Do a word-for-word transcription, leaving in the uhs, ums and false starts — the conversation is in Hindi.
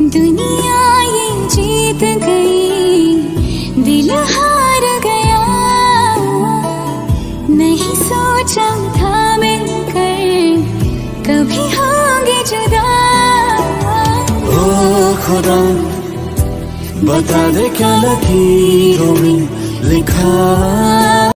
दुनिया ये जीत गई, दिल हार गया। नहीं सोचा था मिलकर कभी होंगे जुदा। ओ खुदा बता दे क्या लकीरों में लिखा।